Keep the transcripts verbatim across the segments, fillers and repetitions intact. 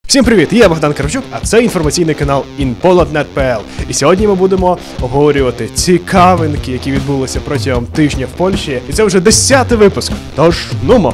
Всім привіт! Я Богдан Кравчук, а це інформаційний канал інполад крапка нет крапка пі ел. І сьогодні ми будемо обговорювати цікавинки, які відбулися протягом тижня в Польщі. І це вже десятий випуск. Тож, нумо!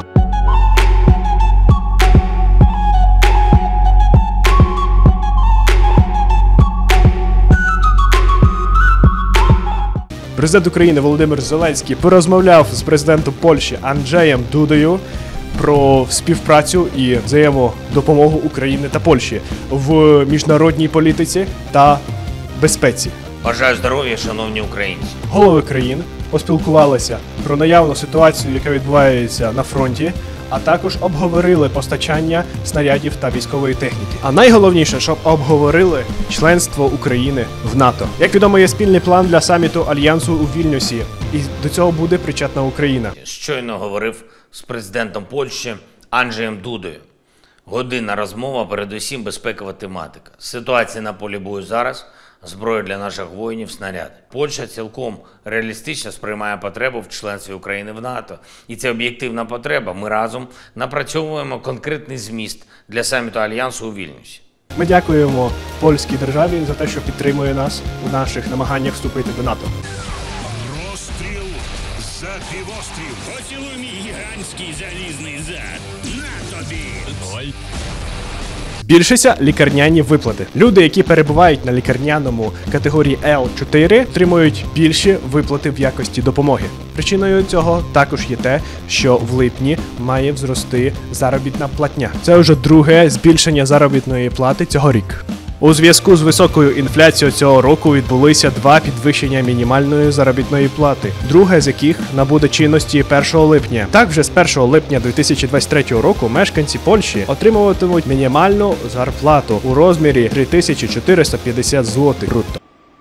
Президент України Володимир Зеленський порозмовляв з президентом Польщі Анджеєм Дудою про співпрацю і взаємодопомогу України та Польщі в міжнародній політиці та безпеці. Бажаю здоров'я, шановні українці. Голови країн поспілкувалися про наявну ситуацію, яка відбувається на фронті, а також обговорили постачання снарядів та військової техніки. А найголовніше, щоб обговорили членство України в НАТО. Як відомо, є спільний план для саміту Альянсу у Вільнюсі, і до цього буде причетна Україна. Щойно говорив з президентом Польщі Анджеєм Дудою. Годинна розмова, передусім безпекова тематика. Ситуація на полі бою зараз, зброя для наших воїнів, снаряди. Польща цілком реалістично сприймає потребу в членстві України в НАТО. І це об'єктивна потреба. Ми разом напрацьовуємо конкретний зміст для саміту Альянсу у Вільнюсі. Ми дякуємо польській державі за те, що підтримує нас у наших намаганнях вступити до НАТО. Розстріл за півострів. Поцілуй мій гігантський залізний зад. На тобі. Ой. Збільшиться лікарняні виплати. Люди, які перебувають на лікарняному категорії Ел чотири, отримують більші виплати в якості допомоги. Причиною цього також є те, що в липні має зрости заробітна платня. Це вже друге збільшення заробітної плати цього рік. У зв'язку з високою інфляцією цього року відбулися два підвищення мінімальної заробітної плати, друге з яких набуде чинності першого липня. Так, вже з першого липня дві тисячі двадцять третього року мешканці Польщі отримуватимуть мінімальну зарплату у розмірі три тисячі чотириста п'ятдесят злотих брутто.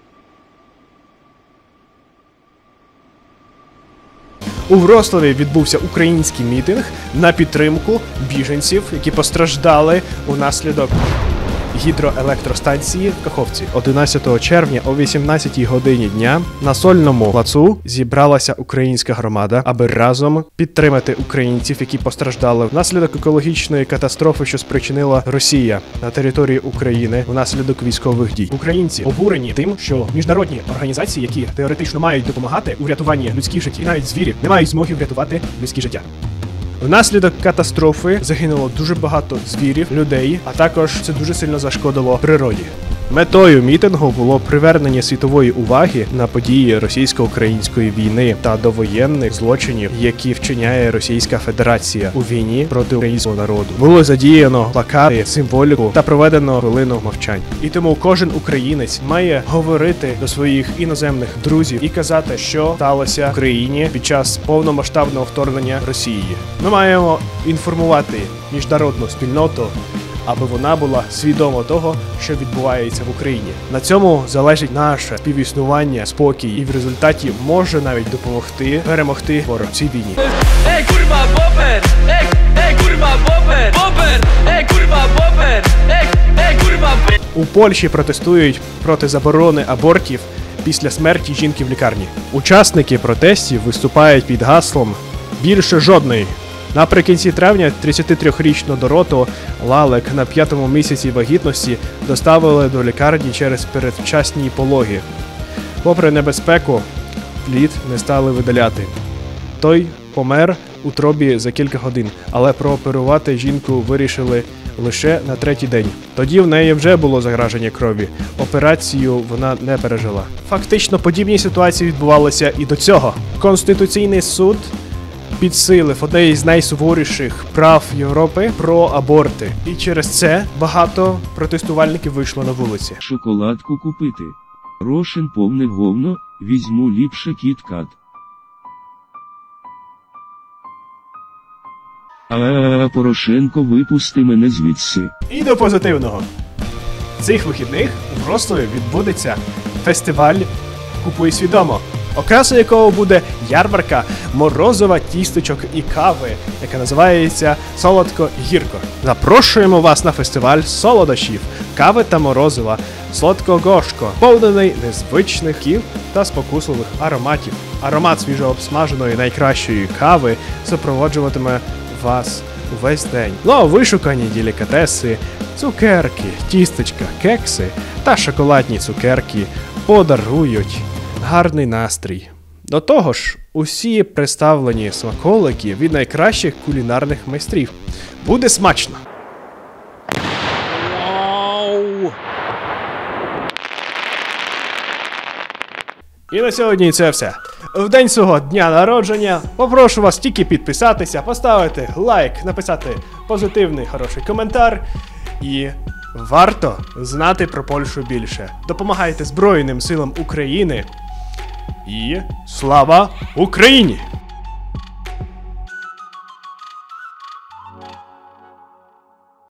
У Вроцлаві відбувся український мітинг на підтримку біженців, які постраждали унаслідок гідроелектростанції в Каховці. одинадцятого червня о вісімнадцятій годині дня на Сольному плацу зібралася українська громада, аби разом підтримати українців, які постраждали внаслідок екологічної катастрофи, що спричинила Росія на території України внаслідок військових дій. Українці обурені тим, що міжнародні організації, які теоретично мають допомагати у врятуванні людських життів, і навіть звірів, не мають змоги врятувати людське життя. Внаслідок катастрофи загинуло дуже багато звірів, людей, а також це дуже сильно зашкодило природі. Метою мітингу було привернення світової уваги на події російсько-української війни та довоєнних злочинів, які вчиняє Російська Федерація у війні проти українського народу. Було задіяно плакати, символіку та проведено хвилину мовчань. І тому кожен українець має говорити до своїх іноземних друзів і казати, що сталося в країні під час повномасштабного вторгнення Росії. Ми маємо інформувати міжнародну спільноту, аби вона була свідома того, що відбувається в Україні. На цьому залежить наше співіснування, спокій, і в результаті може навіть допомогти перемогти ворог в цій війні. Ей, курва, бопер! Ей, ей, курва, бопер! Бопер! Ей, курва, бопер! Ей, ей, курва, бопер! У Польщі протестують проти заборони абортів після смерті жінки в лікарні. Учасники протестів виступають під гаслом «Більше жодної». Наприкінці травня тридцятитрирічну Дороту Лалек на п'ятому місяці вагітності доставили до лікарні через передчасні пологи. Попри небезпеку, плід не стали видаляти. Той помер у утробі за кілька годин, але прооперувати жінку вирішили лише на третій день. Тоді в неї вже було заграження крові. Операцію вона не пережила. Фактично подібні ситуації відбувалися і до цього. Конституційний суд підсилив одне із найсуворіших прав Європи про аборти. І через це багато протестувальників вийшло на вулиці. Шоколадку купити. Рошен повне говно, візьму ліпше кіт-кат. А Порошенко, випусти мене звідси. І до позитивного. Цих вихідних у Вроцлаві відбудеться фестиваль «Купуй свідомо», окрасою якого буде ярмарка морозива, тістечок і кави, яка називається «Солодко-гірко». Запрошуємо вас на фестиваль солодощів, кави та морозива, солодко-гошко, повнений незвичних ків та спокусливих ароматів. Аромат свіжообсмаженої найкращої кави супроводжуватиме вас увесь день. Ну а вишукані делікатеси, цукерки, тістечка, кекси та шоколадні цукерки подарують гарний настрій. До того ж, усі представлені смаколики від найкращих кулінарних майстрів. Буде смачно! І на сьогодні це все. В день свого дня народження попрошу вас тільки підписатися, поставити лайк, написати позитивний хороший коментар. І варто знати про Польщу більше. Допомагайте Збройним силам України. І слава Україні!